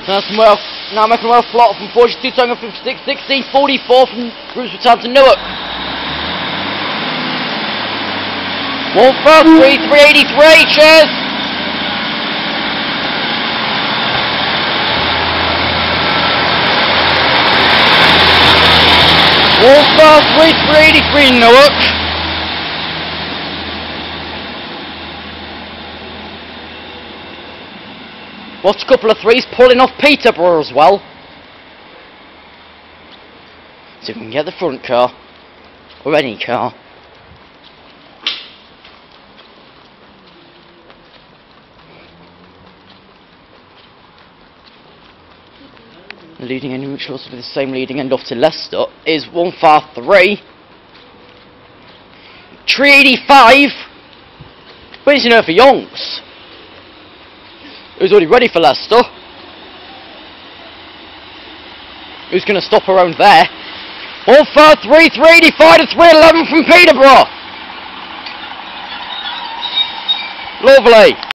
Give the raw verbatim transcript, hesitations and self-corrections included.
Now some well, now making well flop from forty-two, Tango fifty-six, sixteen, forty-four from Bruce return to Newark. one four three, three eighty-three, cheers! one four three, three eighty-three, Newark. What's a couple of threes pulling off Peterborough as well. See if we can get the front car, or any car. The leading end, which will also be the same leading end off to Leicester, is one four three. three eighty-five. But it's enough for Yonks, who's already ready for Leicester. Who's going to stop around there? one four three, three eighty-five to three eleven from Peterborough. Lovely.